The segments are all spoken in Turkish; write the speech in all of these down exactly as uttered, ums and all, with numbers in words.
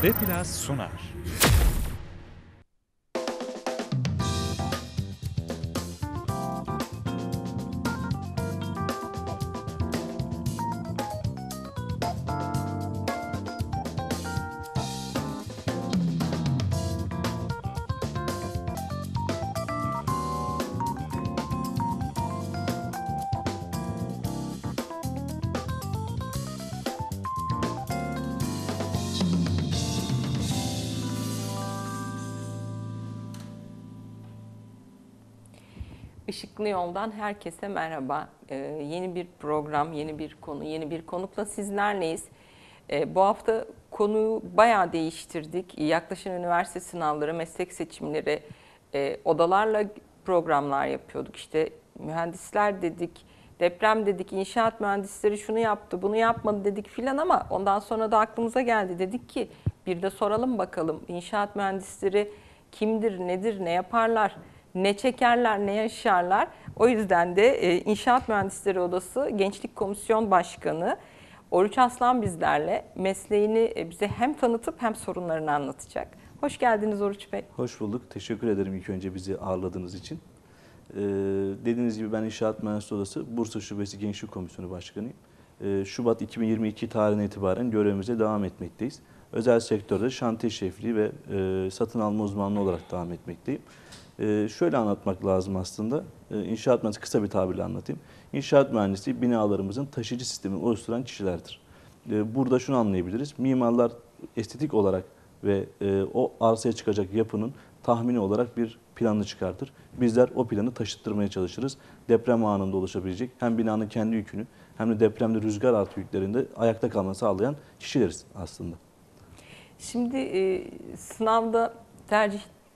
Beplas sunar. Işıklı Yol'dan herkese merhaba. Ee, yeni bir program, yeni bir konu, yeni bir konukla sizlerleyiz. Ee, bu hafta konuyu bayağı değiştirdik. Yaklaşan üniversite sınavları, meslek seçimleri, e, odalarla programlar yapıyorduk. İşte mühendisler dedik, deprem dedik, inşaat mühendisleri şunu yaptı, bunu yapmadı dedik filan ama ondan sonra da aklımıza geldi. Dedik ki bir de soralım bakalım inşaat mühendisleri kimdir, nedir, ne yaparlar? Ne çekerler, ne yaşarlar. O yüzden de e, İnşaat Mühendisleri Odası Gençlik Komisyon Başkanı Oruç Aslan bizlerle mesleğini e, bize hem tanıtıp hem sorunlarını anlatacak. Hoş geldiniz Oruç Bey. Hoş bulduk. Teşekkür ederim ilk önce bizi ağırladığınız için. Ee, dediğiniz gibi ben İnşaat Mühendisleri Odası Bursa Şubesi Gençlik Komisyonu Başkanıyım. Ee, Şubat iki bin yirmi iki tarihine itibaren görevimize devam etmekteyiz. Özel sektörde şantiye şefliği ve e, satın alma uzmanlığı olarak devam etmekteyim. Ee, şöyle anlatmak lazım aslında. Ee, İnşaat mühendisi kısa bir tabirle anlatayım. İnşaat mühendisi binalarımızın taşıyıcı sistemini oluşturan kişilerdir. Ee, burada şunu anlayabiliriz. Mimarlar estetik olarak ve e, o arsaya çıkacak yapının tahmini olarak bir planını çıkartır. Bizler o planı taşıttırmaya çalışırız. Deprem anında oluşabilecek hem binanın kendi yükünü hem de depremde rüzgar artı yüklerinde ayakta kalmasını sağlayan kişileriz aslında. Şimdi e, sınavda tercih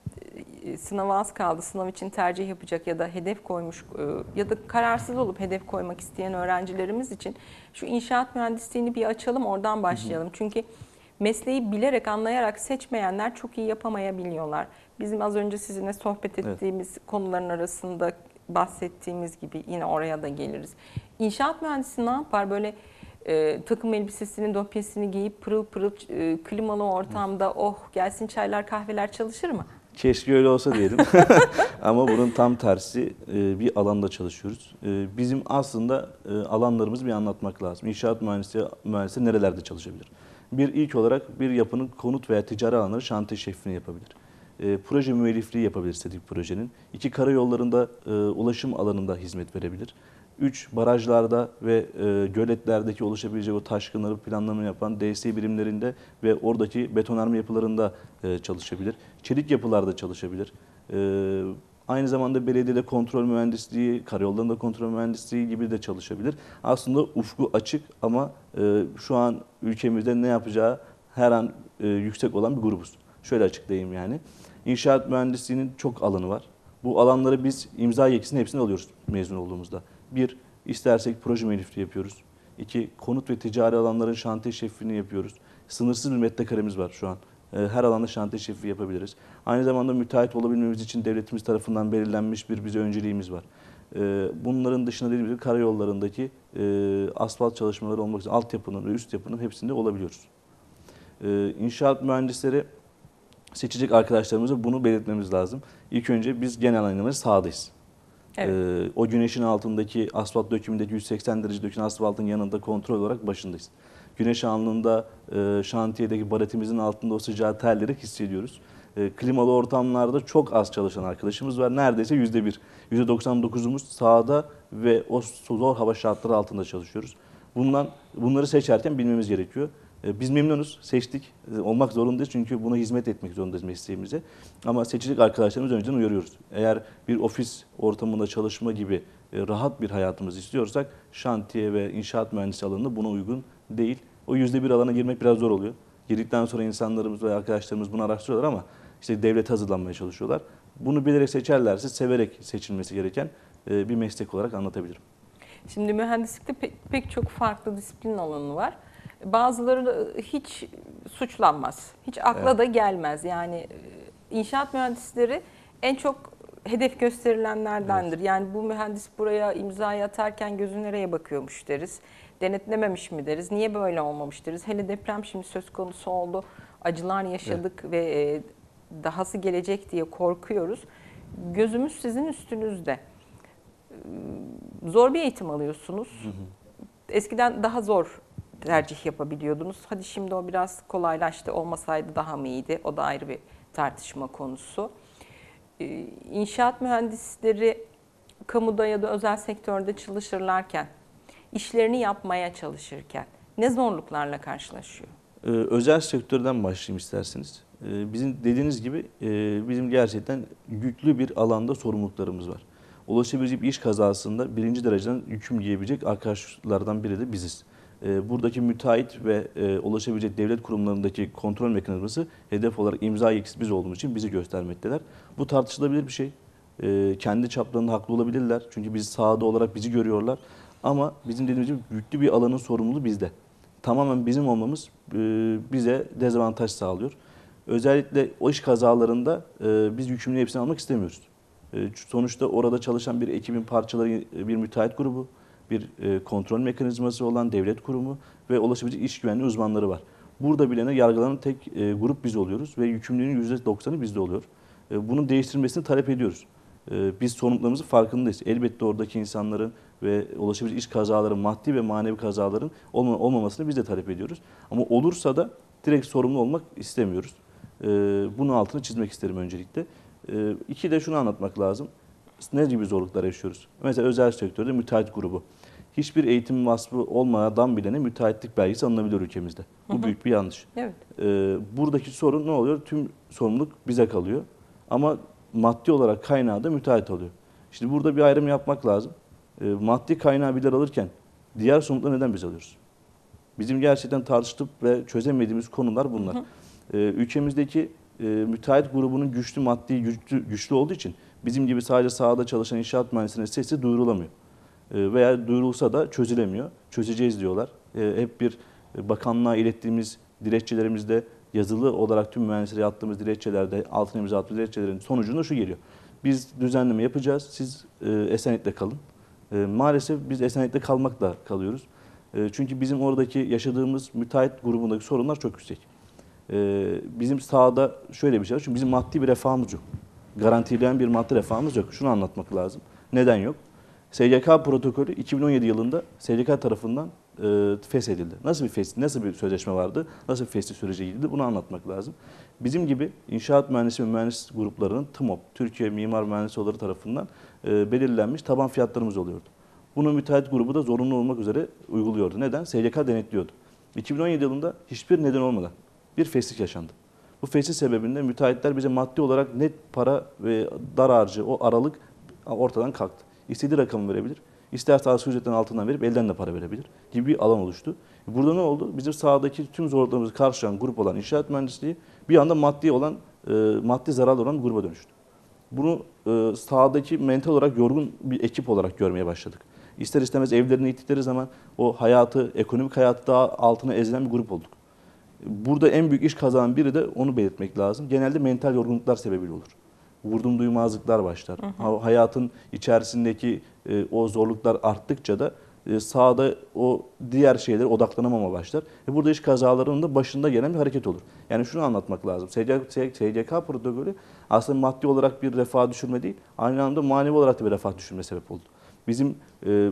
sınava az kaldı. Sınav için tercih yapacak ya da hedef koymuş ya da kararsız olup hedef koymak isteyen öğrencilerimiz için şu inşaat mühendisliğini bir açalım, oradan başlayalım. Hı hı. Çünkü mesleği bilerek, anlayarak seçmeyenler çok iyi yapamayabiliyorlar. Bizim az önce sizinle sohbet ettiğimiz evet. konuların arasında bahsettiğimiz gibi yine oraya da geliriz. İnşaat mühendisi ne yapar? Böyle e, takım elbisesinin dopyesini giyip pırıl pırıl e, klimalı ortamda oh gelsin çaylar kahveler çalışır mı? Keşke öyle olsa diyelim. Ama bunun tam tersi bir alanda çalışıyoruz. Bizim aslında alanlarımızı bir anlatmak lazım. İnşaat mühendisi, mühendisi nerelerde çalışabilir? Bir ilk olarak bir yapının konut veya ticari alanları şantiye şefliğini yapabilir. Proje müellifliği yapabilir istedik projenin. İki karayollarında ulaşım alanında hizmet verebilir. Üç, barajlarda ve e, göletlerdeki oluşabilecek o taşkınları planlama yapan D S E birimlerinde ve oradaki betonarme yapılarında e, çalışabilir. Çelik yapılarda çalışabilir. E, aynı zamanda belediyede kontrol mühendisliği, karayollarında kontrol mühendisliği gibi de çalışabilir. Aslında ufku açık ama e, şu an ülkemizde ne yapacağı her an e, yüksek olan bir grubuz. Şöyle açıklayayım yani. İnşaat mühendisliğinin çok alanı var. Bu alanları biz imza yetkisini hepsini alıyoruz mezun olduğumuzda. Bir, istersek proje müellifliği yapıyoruz. İki, konut ve ticari alanların şantiye şefliğini yapıyoruz. Sınırsız bir metrekaremiz var şu an. Her alanda şantiye şefliği yapabiliriz. Aynı zamanda müteahhit olabilmemiz için devletimiz tarafından belirlenmiş bir bize önceliğimiz var. Bunların dışında dediğimiz gibi karayollarındaki asfalt çalışmaları olmak üzere altyapının ve üst yapının hepsinde olabiliyoruz. İnşaat mühendisleri seçecek arkadaşlarımıza bunu belirtmemiz lazım. İlk önce biz genel anlamda sahadayız. Evet. Ee, o güneşin altındaki asfalt dökümündeki yüz seksen derece dökülen asfaltın yanında kontrol olarak başındayız. Güneş anında e, şantiyedeki baratimizin altında o sıcağı terleri hissediyoruz. E, klimalı ortamlarda çok az çalışan arkadaşımız var. Neredeyse yüzde bir. yüzde doksan dokuzumuz sahada ve o zor hava şartları altında çalışıyoruz. Bundan, bunları seçerken bilmemiz gerekiyor. Biz memnunuz, seçtik. Olmak zorundayız çünkü buna hizmet etmek zorundayız mesleğimize. Ama seçecek arkadaşlarımız önceden uyarıyoruz. Eğer bir ofis ortamında çalışma gibi rahat bir hayatımızı istiyorsak şantiye ve inşaat mühendisi alanında buna uygun değil. O yüzde bir alana girmek biraz zor oluyor. Girdikten sonra insanlarımız ve arkadaşlarımız bunu araştırıyorlar ama işte devlete hazırlanmaya çalışıyorlar. Bunu bilerek seçerlerse severek seçilmesi gereken bir meslek olarak anlatabilirim. Şimdi mühendislikte pek, pek çok farklı disiplin alanı var. Bazıları hiç suçlanmaz. Hiç akla evet. da gelmez. Yani inşaat mühendisleri en çok hedef gösterilenlerdendir. Evet. Yani bu mühendis buraya imza atarken gözü nereye bakıyormuş deriz. Denetlememiş mi deriz. Niye böyle olmamış deriz. Hele deprem şimdi söz konusu oldu. Acılar yaşadık evet. ve dahası gelecek diye korkuyoruz. Gözümüz sizin üstünüzde. Zor bir eğitim alıyorsunuz. Hı hı. Eskiden daha zor tercih yapabiliyordunuz. Hadi şimdi o biraz kolaylaştı. Olmasaydı daha mı iyiydi? O da ayrı bir tartışma konusu. İnşaat mühendisleri kamuda ya da özel sektörde çalışırlarken, işlerini yapmaya çalışırken ne zorluklarla karşılaşıyor? Ee, özel sektörden başlayayım isterseniz. Ee, bizim dediğiniz gibi e, bizim gerçekten yüklü bir alanda sorumluluklarımız var. Ulaşabilecek bir iş kazasında birinci dereceden hüküm giyebilecek arkadaşlardan biri de biziz. Ee, buradaki müteahhit ve e, ulaşabilecek devlet kurumlarındaki kontrol mekanizması hedef olarak imza yetkisi biz olduğumuz için bizi göstermekteler. Bu tartışılabilir bir şey. Ee, kendi çaplarında haklı olabilirler. Çünkü biz sahada olarak bizi görüyorlar. Ama bizim dediğimiz gibi yüklü bir alanın sorumluluğu bizde. Tamamen bizim olmamız e, bize dezavantaj sağlıyor. Özellikle o iş kazalarında e, biz yükümlülüğü hepsini almak istemiyoruz. E, sonuçta orada çalışan bir ekibin parçaları, bir müteahhit grubu, bir e, kontrol mekanizması olan devlet kurumu ve ulaşabilecek iş güvenliği uzmanları var. Burada bilene yargılanan tek e, grup biz oluyoruz ve yükümlülüğün yüzde doksanı bizde oluyor. E, bunun değiştirilmesini talep ediyoruz. E, biz sorumluluklarımızın farkındayız. Elbette oradaki insanların ve ulaşabilecek iş kazaların, maddi ve manevi kazaların olma, olmamasını biz de talep ediyoruz. Ama olursa da direkt sorumlu olmak istemiyoruz. E, bunun altını çizmek isterim öncelikle. E, iki de şunu anlatmak lazım. Ne gibi zorluklar yaşıyoruz? Mesela özel sektörde müteahhit grubu. Hiçbir eğitim vasfı olmadan bilene müteahhitlik belgesi alınabiliyor ülkemizde. Bu hı hı. büyük bir yanlış. Evet. Ee, buradaki sorun ne oluyor? Tüm sorumluluk bize kalıyor. Ama maddi olarak kaynağı da müteahhit alıyor. Şimdi burada bir ayrım yapmak lazım. Ee, maddi kaynağı bizler alırken diğer sorumlulukları neden biz alıyoruz? Bizim gerçekten tartışıp ve çözemediğimiz konular bunlar. Hı hı. Ee, ülkemizdeki e, müteahhit grubunun güçlü maddi güçlü, güçlü olduğu için bizim gibi sadece sahada çalışan inşaat mühendislerinin sesi duyurulamıyor. Veya duyurulsa da çözülemiyor. Çözeceğiz diyorlar. Hep bir bakanlığa ilettiğimiz dilekçelerimizde yazılı olarak tüm mühendislere attığımız dilekçelerde, altına imza attığımız dilekçelerin sonucunda şu geliyor. Biz düzenleme yapacağız, siz Esenlik'te kalın. Maalesef biz Esenlik'te kalmakla kalıyoruz. Çünkü bizim oradaki yaşadığımız müteahhit grubundaki sorunlar çok yüksek. Bizim sahada şöyle bir şey var. Çünkü bizim maddi bir refahımız yok. Garantileyen bir maddi refahımız yok. Şunu anlatmak lazım. Neden yok? S C K protokolü iki bin on yedi yılında S C K tarafından e, feshedildi. Nasıl bir fes, nasıl bir sözleşme vardı? Nasıl bir fesli sürece gidildi? Bunu anlatmak lazım. Bizim gibi inşaat mühendisi ve mühendis gruplarının T M O P, Türkiye Mimar Mühendisi Odaları tarafından e, belirlenmiş taban fiyatlarımız oluyordu. Bunu müteahhit grubu da zorunlu olmak üzere uyguluyordu. Neden? S C K denetliyordu. iki bin on yedi yılında hiçbir neden olmadan bir feslik yaşandı. Bu feslik sebebinde müteahhitler bize maddi olarak net para ve dar harcı, o aralık ortadan kalktı. İstediği rakamı verebilir. İsterse asgari ücretten altından verip elden de para verebilir gibi bir alan oluştu. Burada ne oldu? Bizim sahadaki tüm zorluklarımızı karşılayan grup olan inşaat mühendisliği bir anda maddi olan, e, maddi zararlı olan gruba dönüştü. Bunu e, sahadaki mental olarak yorgun bir ekip olarak görmeye başladık. İster istemez evlerine gittikleri zaman o hayatı, ekonomik hayatı daha altına ezilen bir grup olduk. Burada en büyük iş kazanan biri de onu belirtmek lazım. Genelde mental yorgunluklar sebebiyle olur. Vurdum duymazlıklar başlar. Hı hı. Hayatın içerisindeki e, o zorluklar arttıkça da e, sahada o diğer şeylere odaklanamama başlar. E, burada iş kazalarının da başında gelen bir hareket olur. Yani şunu anlatmak lazım. S C K protokolü aslında maddi olarak bir refah düşürme değil, aynı anda manevi olarak da bir refah düşürme sebep oldu. Bizim e,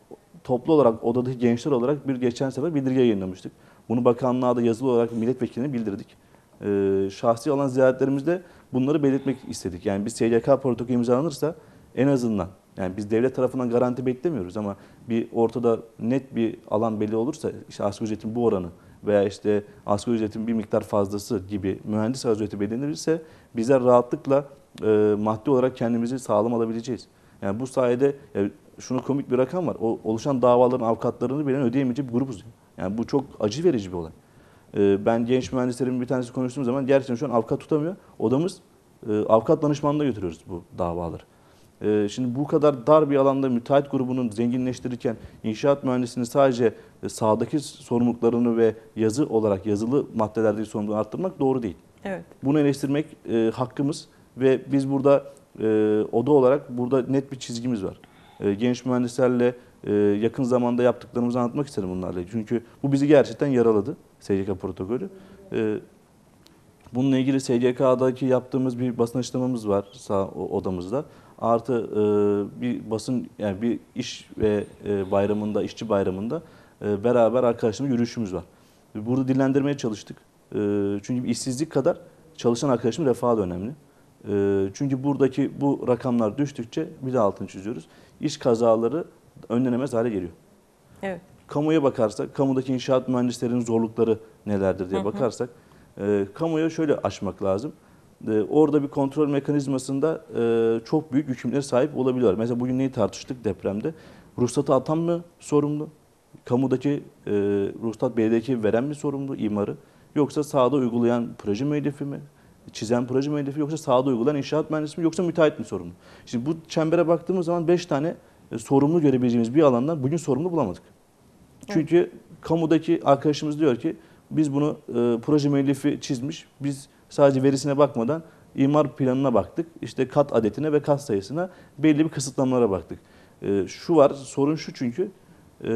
toplu olarak odadaki gençler olarak bir geçen sefer bildirge yayınlamıştık. Bunu bakanlığa da yazılı olarak milletvekiline bildirdik. Ee, şahsi olan ziyaretlerimizde bunları belirtmek istedik. Yani biz S C K protokolü imzalanırsa en azından, yani biz devlet tarafından garanti beklemiyoruz ama bir ortada net bir alan belli olursa, işte asgari ücretin bu oranı veya işte asgari ücretin bir miktar fazlası gibi mühendis asgari ücreti belirlenirse bizler rahatlıkla e, maddi olarak kendimizi sağlam alabileceğiz. Yani bu sayede yani şuna komik bir rakam var. O oluşan davaların avukatlarını bile ödeyemeyecek bir grubuz. Yani bu çok acı verici bir olay. Ben genç mühendislerimin bir tanesi konuştuğum zaman gerçekten şu an avukat tutamıyor. Odamız avukat danışmanlığına götürüyoruz bu davaları. Şimdi bu kadar dar bir alanda müteahhit grubunun zenginleştirirken inşaat mühendisinin sadece sahadaki sorumluluklarını ve yazı olarak yazılı maddelerdeki sorumluluğunu arttırmak doğru değil. Evet. Bunu eleştirmek hakkımız ve biz burada e, oda olarak burada net bir çizgimiz var. E, genç mühendislerle e, yakın zamanda yaptıklarımızı anlatmak isterim bunlarla. Çünkü bu bizi gerçekten yaraladı, S C K protokolü. E, bununla ilgili S C K'daki yaptığımız bir basın açıklamamız var sağ odamızda. Artı e, bir basın, yani bir iş ve e, bayramında, işçi bayramında e, beraber arkadaşlarımla yürüyüşümüz var. Burada dillendirmeye çalıştık. E, çünkü işsizlik kadar çalışan arkadaşımın refahı da önemli. E, çünkü buradaki bu rakamlar düştükçe, bir de altını çiziyoruz, iş kazaları önlenemez hale geliyor. Evet. Kamuya bakarsak, kamudaki inşaat mühendislerinin zorlukları nelerdir diye bakarsak, e, kamuya şöyle açmak lazım. E, orada bir kontrol mekanizmasında e, çok büyük yükümlülüğe sahip olabiliyorlar. Mesela bugün neyi tartıştık depremde? Ruhsatı atan mı sorumlu? Kamudaki e, ruhsat belediyedeki veren mi sorumlu, imarı? Yoksa sahada uygulayan proje müellifi mi? Çizen proje müellifi, yoksa sahada uygulayan inşaat mühendisi mi, yoksa müteahhit mi sorumlu? Şimdi bu çembere baktığımız zaman beş tane e, sorumlu görebileceğimiz bir alandan bugün sorumlu bulamadık. Çünkü evet, kamudaki arkadaşımız diyor ki biz bunu e, proje müellifi çizmiş, biz sadece verisine bakmadan imar planına baktık, işte kat adetine ve kat sayısına, belli bir kısıtlamalara baktık. E, şu var, sorun şu, çünkü e,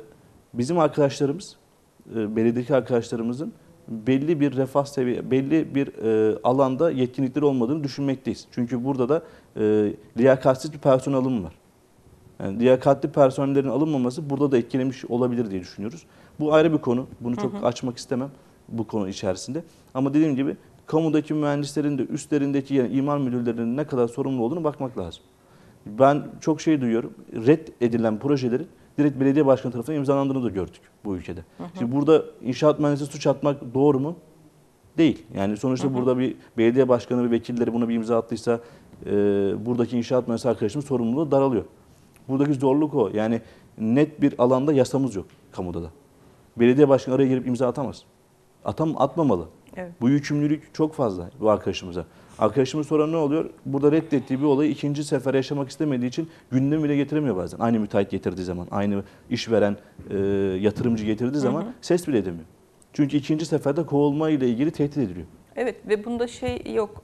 bizim arkadaşlarımız, e, belediyedeki arkadaşlarımızın belli bir refah seviye, belli bir e, alanda yetkinlikleri olmadığını düşünmekteyiz. Çünkü burada da e, liyakatsiz bir personel alımı var. Yani liyakatli personellerin alınmaması burada da etkilemiş olabilir diye düşünüyoruz. Bu ayrı bir konu. Bunu çok hı hı. açmak istemem bu konu içerisinde. Ama dediğim gibi kamudaki mühendislerin de üstlerindeki, yani imar müdürlerinin ne kadar sorumlu olduğunu bakmak lazım. Ben çok şey duyuyorum. Red edilen projelerin direkt belediye başkanı tarafından imzalandığını da gördük bu ülkede. Hı hı. Şimdi burada inşaat mühendisi suç atmak doğru mu? Değil. Yani sonuçta hı hı. burada bir belediye başkanı ve vekilleri buna bir imza attıysa e, buradaki inşaat mühendisi arkadaşımız sorumluluğu daralıyor. Buradaki zorluk o. Yani net bir alanda yasamız yok kamuda da. Belediye başkanı araya girip imza atamaz. Atam, atmamalı. Evet. Bu yükümlülük çok fazla bu arkadaşımıza. Arkadaşımız sonra ne oluyor? Burada reddettiği bir olayı ikinci sefer yaşamak istemediği için gündeme bile getiremiyor bazen. Aynı müteahhit getirdiği zaman, aynı işveren, e, yatırımcı getirdiği zaman hı hı. ses bile edemiyor. Çünkü ikinci seferde kovulma ile ilgili tehdit ediliyor. Evet, ve bunda şey yok,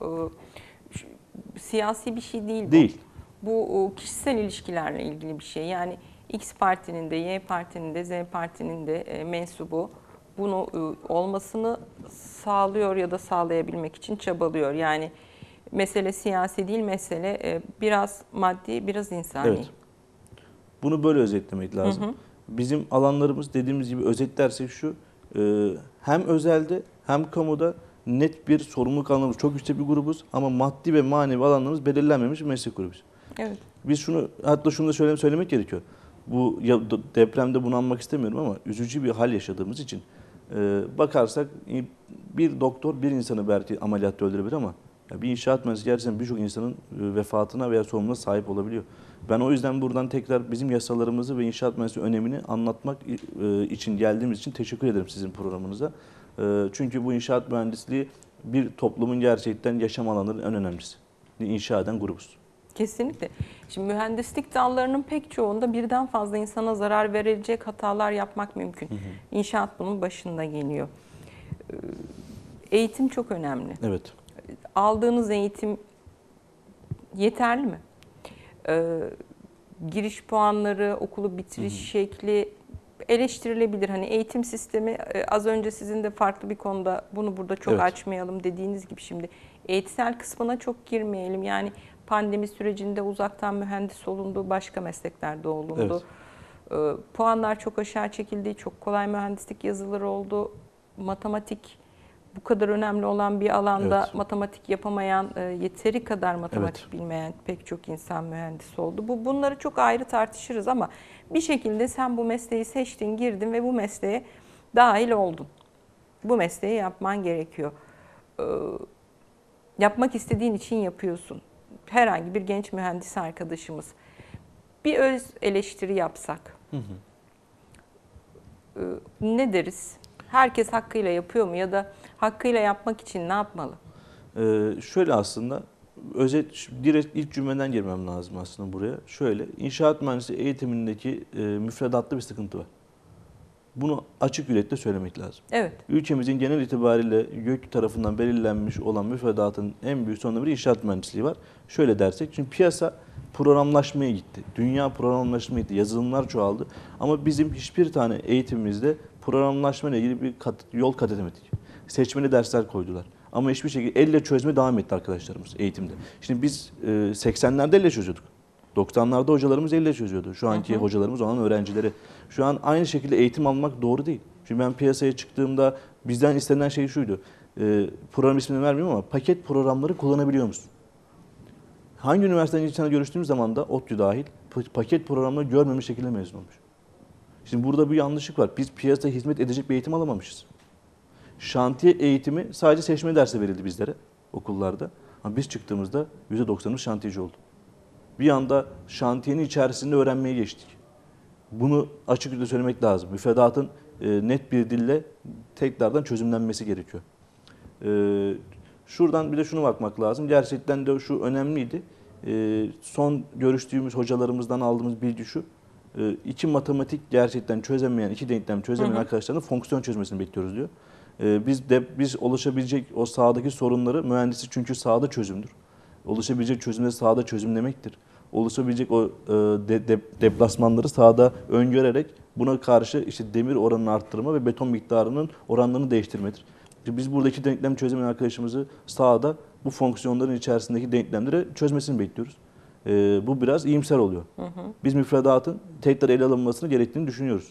e, siyasi bir şey değil bu. Değil. Bu kişisel ilişkilerle ilgili bir şey. Yani X partinin de, Y partinin de, Z partinin de e, mensubu bunu e, olmasını sağlıyor ya da sağlayabilmek için çabalıyor. Yani mesele siyasi değil, mesele e, biraz maddi, biraz insani. Evet. Bunu böyle özetlemek lazım. Hı hı. Bizim alanlarımız, dediğimiz gibi özetlersek şu, e, hem özelde hem kamuda net bir sorumluluk alanımız, çok üstte bir grubuz ama maddi ve manevi alanlarımız belirlenmemiş bir meslek grubuyuz. Evet. Biz şunu, hatta şunu da söylemek, söylemek gerekiyor. Bu ya, depremde bunu anmak istemiyorum ama üzücü bir hal yaşadığımız için e, bakarsak bir doktor bir insanı belki ameliyatta öldürebilir ama ya bir inşaat mühendisi gerçekten birçok insanın e, vefatına veya sorumluluğuna sahip olabiliyor. Ben o yüzden buradan tekrar bizim yasalarımızı ve inşaat mühendisliği önemini anlatmak e, için geldiğimiz için teşekkür ederim sizin programınıza. E, çünkü bu inşaat mühendisliği bir toplumun gerçekten yaşam alanlarının en önemlisi. İnşa eden grubuz. Kesinlikle. Şimdi mühendislik dallarının pek çoğunda birden fazla insana zarar verecek hatalar yapmak mümkün. Hı hı. İnşaat bunun başında geliyor. Eğitim çok önemli. Evet. Aldığınız eğitim yeterli mi? Ee, giriş puanları, okulu bitiriş hı hı. şekli eleştirilebilir. Hani eğitim sistemi, az önce sizin de farklı bir konuda, bunu burada çok evet. açmayalım dediğiniz gibi, şimdi eğitsel kısmına çok girmeyelim. Yani pandemi sürecinde uzaktan mühendis olundu, başka mesleklerde olundu. Evet. E, puanlar çok aşağı çekildi, çok kolay mühendislik yazıları oldu. Matematik bu kadar önemli olan bir alanda evet. matematik yapamayan, e, yeteri kadar matematik evet. bilmeyen pek çok insan mühendis oldu. Bu bunları çok ayrı tartışırız ama bir şekilde sen bu mesleği seçtin, girdin ve bu mesleğe dahil oldun. Bu mesleği yapman gerekiyor. E, yapmak istediğin için yapıyorsun. Herhangi bir genç mühendis arkadaşımız bir öz eleştiri yapsak hı hı. ne deriz? Herkes hakkıyla yapıyor mu ya da hakkıyla yapmak için ne yapmalı? Ee, şöyle aslında özet, direkt ilk cümleden girmem lazım aslında buraya. Şöyle, inşaat mühendisliği eğitimindeki e, müfredatta bir sıkıntı var. Bunu açık yürekle söylemek lazım. Evet. Ülkemizin genel itibariyle YÖK tarafından belirlenmiş olan müfredatın en büyük sorunları bir inşaat mühendisliği var. Şöyle dersek, çünkü piyasa programlaşmaya gitti. Dünya programlaşmaya gitti. Yazılımlar çoğaldı. Ama bizim hiçbir tane eğitimimizde programlaşma ile ilgili bir kat, yol kat edemedik. Seçmeli dersler koydular. Ama hiçbir şekilde elle çözme devam etti arkadaşlarımız eğitimde. Şimdi biz e, seksenlerde elle çözüyorduk. doksanlarda hocalarımız elle çözüyordu. Şu anki hı hı. hocalarımız olan öğrencileri. Şu an aynı şekilde eğitim almak doğru değil. Çünkü ben piyasaya çıktığımda bizden istenen şey şuydu. E, program ismini vermiyorum ama paket programları kullanabiliyor musun? Hangi üniversiteden insanla görüştüğümüz zaman da ODTÜ dahil paket programları görmemiş şekilde mezun olmuş. Şimdi burada bir yanlışlık var. Biz piyasaya hizmet edecek bir eğitim alamamışız. Şantiye eğitimi sadece seçmeli derse verildi bizlere okullarda. Ama biz çıktığımızda yüzde doksanımız şantiyeci oldu. Bir anda şantiyenin içerisinde öğrenmeye geçtik. Bunu açıkça söylemek lazım. Müfredatın net bir dille tekrardan çözümlenmesi gerekiyor. Şuradan bir de şunu bakmak lazım. Gerçekten de şu önemliydi. Son görüştüğümüz hocalarımızdan aldığımız bilgi şu. İki matematik gerçekten çözemeyen, iki denklem çözemeyen hı hı. arkadaşların fonksiyon çözmesini bekliyoruz diyor. Biz de biz oluşabilecek o sahadaki sorunları, mühendislik çünkü sahada çözümdür. Oluşabilecek çözümleri sahada çözümlemektir. Oluşabilecek o de, de, deplasmanları sahada öngörerek buna karşı işte demir oranını arttırma ve beton miktarının oranlarını değiştirmedir. İşte biz buradaki denklem çözemeyen arkadaşımızı sahada bu fonksiyonların içerisindeki denklemleri çözmesini bekliyoruz. Ee, bu biraz iyimser oluyor. Hı hı. Biz müfredatın tekrar ele alınmasını gerektiğini düşünüyoruz.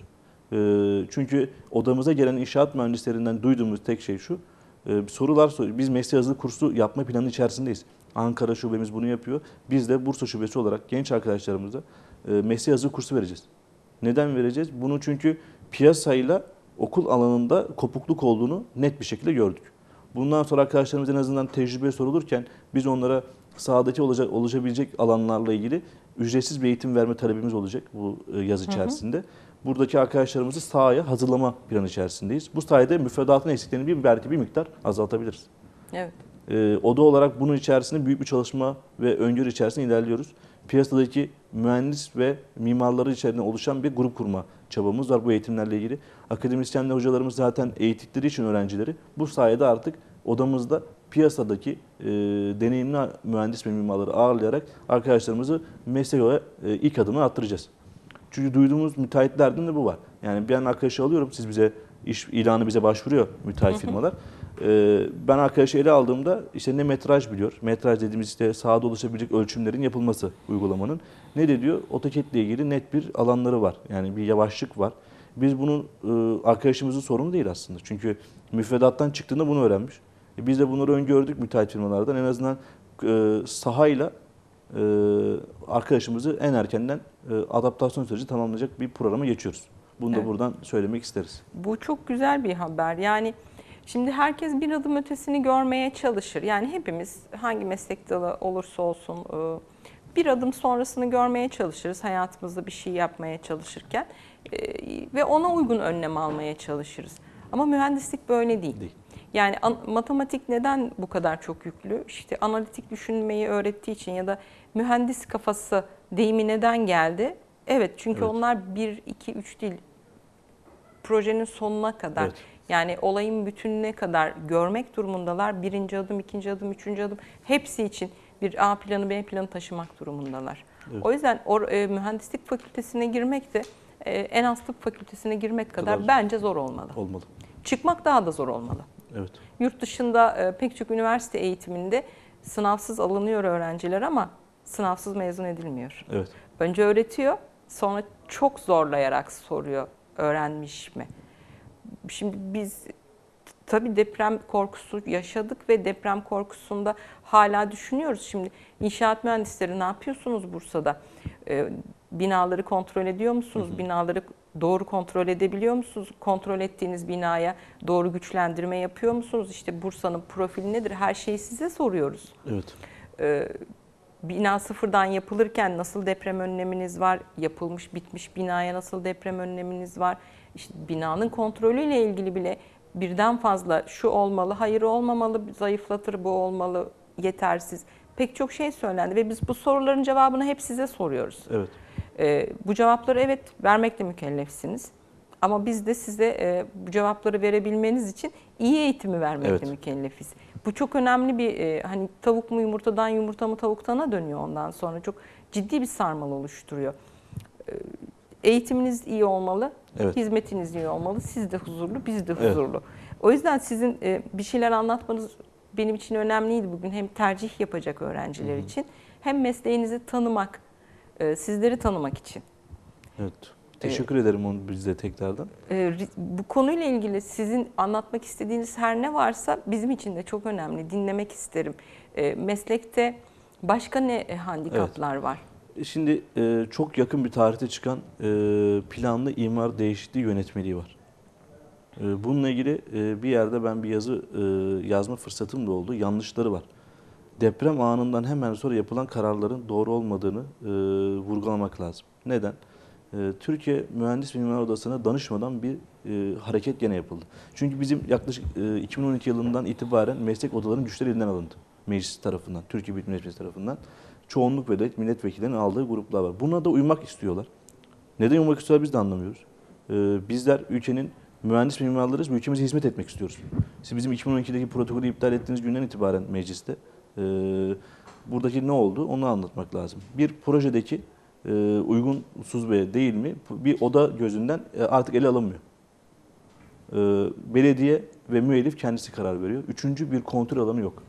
Ee, çünkü odamıza gelen inşaat mühendislerinden duyduğumuz tek şey şu. E, sorular soruyor. Biz mesleği hazırlık kursu yapma planı içerisindeyiz. Ankara şubemiz bunu yapıyor. Biz de Bursa şubesi olarak genç arkadaşlarımıza e, mesleği hazırlık kursu vereceğiz. Neden vereceğiz? Bunu çünkü piyasayla okul alanında kopukluk olduğunu net bir şekilde gördük. Bundan sonra arkadaşlarımız en azından tecrübe sorulurken biz onlara sahadaki olacak, oluşabilecek alanlarla ilgili ücretsiz bir eğitim verme talebimiz olacak bu yaz içerisinde. Hı hı. Buradaki arkadaşlarımızı sahaya hazırlama planı içerisindeyiz. Bu sayede müfredatın eksiklerini bir, belki bir miktar azaltabiliriz. Evet. Ee, oda olarak bunun içerisinde büyük bir çalışma ve öngörü içerisinde ilerliyoruz. Piyasadaki mühendis ve mimarları içerisinde oluşan bir grup kurma çabamız var bu eğitimlerle ilgili. Akademisyenler hocalarımız zaten eğittikleri için öğrencileri bu sayede artık odamızda piyasadaki e, deneyimli mühendis ve mimarları ağırlayarak arkadaşlarımızı mesleğe e, ilk adımını attıracağız. Çünkü duyduğumuz müteahhitlerden de bu var. Yani ben arkadaşı alıyorum, siz bize iş ilanı bize başvuruyor müteahhit firmalar. Ee, ben arkadaşı ele aldığımda işte ne metraj biliyor. Metraj dediğimiz işte sahada oluşabilecek ölçümlerin yapılması uygulamanın. Ne de diyor? AutoCAD ile ilgili net bir alanları var. Yani bir yavaşlık var. Biz bunun e, arkadaşımızın sorunu değil aslında. Çünkü müfredattan çıktığında bunu öğrenmiş. E, biz de bunları öngördük müteahhit firmalardan. En azından e, sahayla e, arkadaşımızı en erkenden e, adaptasyon süreci tamamlayacak bir programa geçiyoruz. Bunu evet. da buradan söylemek isteriz. Bu çok güzel bir haber. Yani şimdi herkes bir adım ötesini görmeye çalışır. Yani hepimiz hangi meslek dalı olursa olsun bir adım sonrasını görmeye çalışırız. Hayatımızda bir şey yapmaya çalışırken ve ona uygun önlem almaya çalışırız. Ama mühendislik böyle değil. değil. Yani matematik neden bu kadar çok yüklü? İşte analitik düşünmeyi öğrettiği için ya da mühendis kafası deyimi neden geldi? Evet, çünkü evet. onlar bir, iki, üç değil. Projenin sonuna kadar evet. yani olayın bütününe kadar görmek durumundalar. Birinci adım, ikinci adım, üçüncü adım hepsi için bir A planı, B planı taşımak durumundalar. Evet. O yüzden o, e, mühendislik fakültesine girmek de e, en az tıp fakültesine girmek kadar, kadar bence zor olmalı. Olmalı. Çıkmak daha da zor olmalı. Evet. Yurt dışında e, pek çok üniversite eğitiminde sınavsız alınıyor öğrenciler ama sınavsız mezun edilmiyor. Evet. Önce öğretiyor, sonra çok zorlayarak soruyor. Öğrenmiş mi? Şimdi biz tabii deprem korkusu yaşadık ve deprem korkusunda hala düşünüyoruz. Şimdi inşaat mühendisleri ne yapıyorsunuz Bursa'da? Ee, binaları kontrol ediyor musunuz? Hı hı. Binaları doğru kontrol edebiliyor musunuz? Kontrol ettiğiniz binaya doğru güçlendirme yapıyor musunuz? İşte Bursa'nın profili nedir? Her şeyi size soruyoruz. Evet. Ee, Bina sıfırdan yapılırken nasıl deprem önleminiz var? Yapılmış, bitmiş binaya nasıl deprem önleminiz var? İşte binanın kontrolüyle ilgili bile birden fazla şu olmalı, hayır olmamalı, zayıflatır bu olmalı, yetersiz. Pek çok şey söylendi ve biz bu soruların cevabını hep size soruyoruz. Evet. Ee, bu cevapları evet vermekle mükellefsiniz. Ama biz de size e, bu cevapları verebilmeniz için iyi eğitimi vermekle Evet. mükellefiz. Bu çok önemli bir e, hani tavuk mu yumurtadan, yumurta mı tavuktana dönüyor ondan sonra. Çok ciddi bir sarmal oluşturuyor. E, eğitiminiz iyi olmalı, Evet. hizmetiniz iyi olmalı. Siz de huzurlu, biz de Evet. huzurlu. O yüzden sizin e, bir şeyler anlatmanız benim için önemliydi bugün. Hem tercih yapacak öğrenciler için hem mesleğinizi tanımak, e, sizleri tanımak için. Evet. Teşekkür ederim onu bize tekrardan. Ee, Bu konuyla ilgili sizin anlatmak istediğiniz her ne varsa bizim için de çok önemli. Dinlemek isterim. Ee, Meslekte başka ne handikaplar var? Şimdi e, çok yakın bir tarihte çıkan e, planlı imar değişikliği yönetmeliği var. E, bununla ilgili e, bir yerde ben bir yazı e, yazma fırsatım da oldu. Yanlışları var. Deprem anından hemen sonra yapılan kararların doğru olmadığını e, vurgulamak lazım. Neden? E, Türkiye Mühendis ve Mimar Odası'na danışmadan bir e, hareket gene yapıldı. Çünkü bizim yaklaşık e, iki bin on iki yılından itibaren meslek odalarının güçleri elinden alındı. Meclis tarafından, Türkiye Büyük Millet Meclisi tarafından. Çoğunluk ve de milletvekillerinin aldığı gruplar var. Buna da uymak istiyorlar. Neden uymak istiyorlar biz de anlamıyoruz. E, bizler ülkenin mühendis ve mimarlarıyız ve ülkemize hizmet etmek istiyoruz. Siz bizim iki bin on ikideki protokolü iptal ettiğiniz günden itibaren mecliste e, buradaki ne oldu onu anlatmak lazım. Bir projedeki e, uygunsuz ve değil mi bir oda gözünden e, artık ele alınmıyor. E, belediye ve müellif kendisi karar veriyor. Üçüncü bir kontrol alanı yok.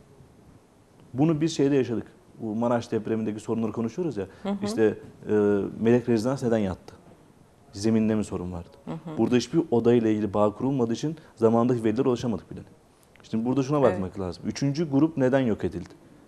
Bunu biz şeyde yaşadık. Bu Maraş depremindeki sorunları konuşuyoruz ya. Hı hı. İşte e, melek rezidans neden yattı? Zeminde mi sorun vardı? Hı hı. Burada hiçbir odayla ilgili bağ kurulmadığı için zamandaki verilere ulaşamadık bile. Şimdi burada şuna bakmak evet. lazım. Üçüncü grup neden yok edildi?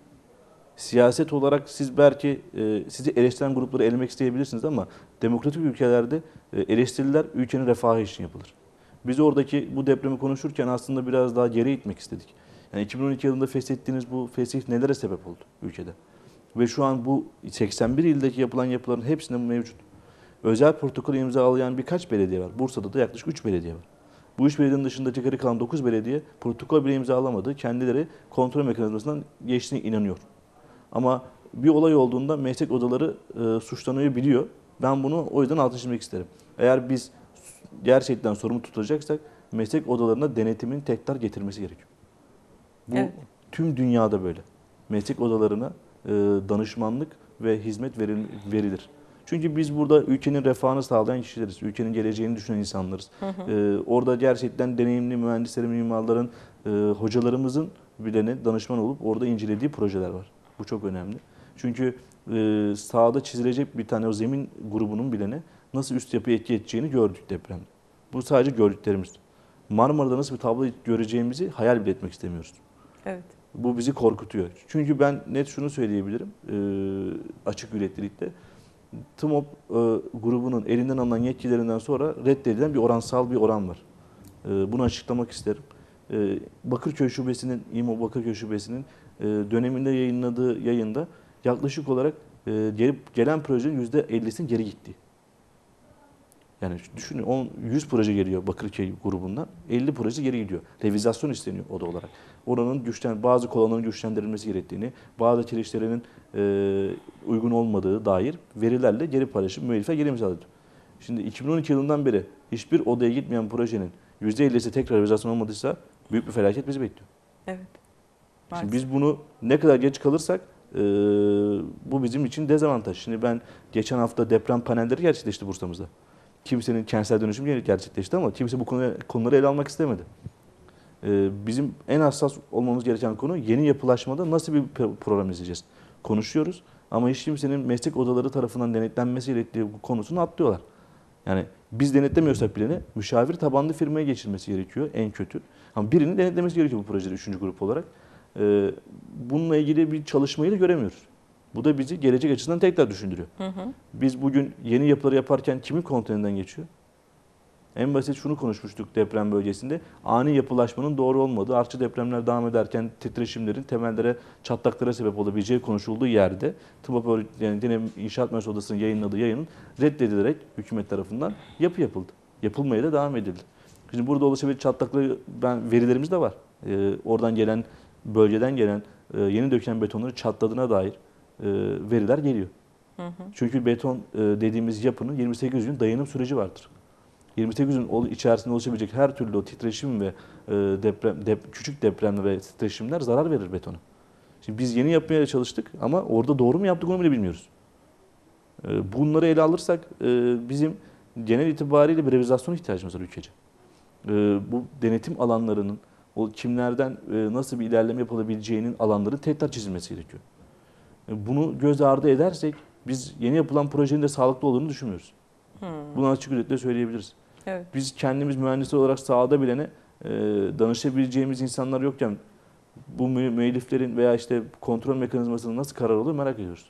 Siyaset olarak siz belki e, sizi eleştiren grupları elemek isteyebilirsiniz ama demokratik ülkelerde e, eleştiriler ülkenin refahı için yapılır. Biz oradaki bu depremi konuşurken aslında biraz daha geri itmek istedik. Yani iki bin on iki yılında feshettiğiniz bu fesih nelere sebep oldu ülkede? Ve şu an bu seksen bir ildeki yapılan yapıların hepsinde mevcut. Özel protokolü imzalayan birkaç belediye var. Bursa'da da yaklaşık üç belediye var. Bu üç belediyenin dışında geri kalan dokuz belediye protokol bile imzalamadı. Kendileri kontrol mekanizmasından geçtiğine inanıyor. Ama bir olay olduğunda meslek odaları e, suçlanıyor biliyor. Ben bunu o yüzden altını çizmek isterim. Eğer biz gerçekten sorumlu tutulacaksak meslek odalarına denetimin tekrar getirmesi gerekiyor. Bu evet. Tüm dünyada böyle. Meslek odalarına e, danışmanlık ve hizmet verilir. Çünkü biz burada ülkenin refahını sağlayan kişileriz. Ülkenin geleceğini düşünen insanlarız. Hı hı. Ee, orada gerçekten deneyimli mühendislerin, mimarların, e, hocalarımızın bilene danışman olup orada incelediği projeler var. Bu çok önemli. Çünkü e, sahada çizilecek bir tane o zemin grubunun bilene nasıl üst yapı etki edeceğini gördük depremde. Bu sadece gördüklerimiz. Marmara'da nasıl bir tablo göreceğimizi hayal bile etmek istemiyoruz. Evet. Bu bizi korkutuyor. Çünkü ben net şunu söyleyebilirim e, açık yüreklilikle. TMOB e, grubunun elinden alınan yetkilerinden sonra reddedilen bir oransal bir oran var. E, bunu açıklamak isterim. E, Bakırköy Şubesi'nin, İMO Bakırköy Şubesi'nin e, döneminde yayınladığı yayında yaklaşık olarak e, geri, gelen projenin yüzde ellisinin geri gitti. Yani düşünün yüz proje geliyor Bakırköy grubundan, elli proje geri gidiyor. Revizasyon isteniyor oda olarak. Oranın güçlen, bazı kolonların güçlendirilmesi gerektiğini, bazı kirişlerinin e, uygun olmadığı dair verilerle geri paylaşıp müellife geri imzaladı. Şimdi iki bin on iki yılından beri hiçbir odaya gitmeyen projenin yüzde ellisi tekrar revizasyon olmadıysa büyük bir felaket bizi bekliyor. Evet. Şimdi biz bunu ne kadar geç kalırsak e, bu bizim için dezavantaj. Şimdi ben geçen hafta deprem panelleri gerçekleşti Bursa'mızda. Kimsenin kentsel dönüşüm gerçekleşti ama kimse bu konuyu, konuları ele almak istemedi. Ee, bizim en hassas olmamız gereken konu yeni yapılaşmada nasıl bir program izleyeceğiz? Konuşuyoruz ama hiç kimsenin meslek odaları tarafından denetlenmesi gerektiği konusunu atlıyorlar. Yani biz denetlemiyorsak bile müşavir tabanlı firmaya geçilmesi gerekiyor en kötü. Ama birinin denetlemesi gerekiyor bu projede üçüncü grup olarak. Ee, bununla ilgili bir çalışmayı da göremiyoruz. Bu da bizi gelecek açısından tekrar düşündürüyor. Hı hı. Biz bugün yeni yapıları yaparken kimin kontrolünden geçiyor? En basit şunu konuşmuştuk deprem bölgesinde. Ani yapılaşmanın doğru olmadığı, artçı depremler devam ederken titreşimlerin temellere, çatlaklara sebep olabileceği konuşulduğu yerde TMOB yani yine İnşaat Mühendisliği Odası'nın yayınladığı yayının reddedilerek hükümet tarafından yapı yapıldı. Yapılmaya da devam edildi. Şimdi burada oluşabilecek çatlakları ben verilerimiz de var. Ee, oradan gelen, bölgeden gelen e, yeni dökülen betonları çatladığına dair e, veriler geliyor. Hı hı. Çünkü beton e, dediğimiz yapının yirmi sekiz gün dayanım süreci vardır. yirmi sekiz gün ol- içerisinde oluşabilecek her türlü o titreşim ve e, deprem, dep, küçük depremler ve titreşimler zarar verir betona. Şimdi biz yeni yapmaya çalıştık ama orada doğru mu yaptık onu bile bilmiyoruz. E, bunları ele alırsak e, bizim genel itibariyle bir revizasyon ihtiyacımız var ülkece. E, bu denetim alanlarının o kimlerden e, nasıl bir ilerleme yapılabileceğinin alanları tekrar çizilmesi gerekiyor. E, bunu göz ardı edersek biz yeni yapılan projenin de sağlıklı olduğunu düşünmüyoruz. Hmm. Bunu açık yürekle söyleyebiliriz. Evet. Biz kendimiz mühendisler olarak sahada bilene e, danışabileceğimiz insanlar yokken bu mü- müelliflerin veya işte kontrol mekanizmasının nasıl karar alır merak ediyoruz.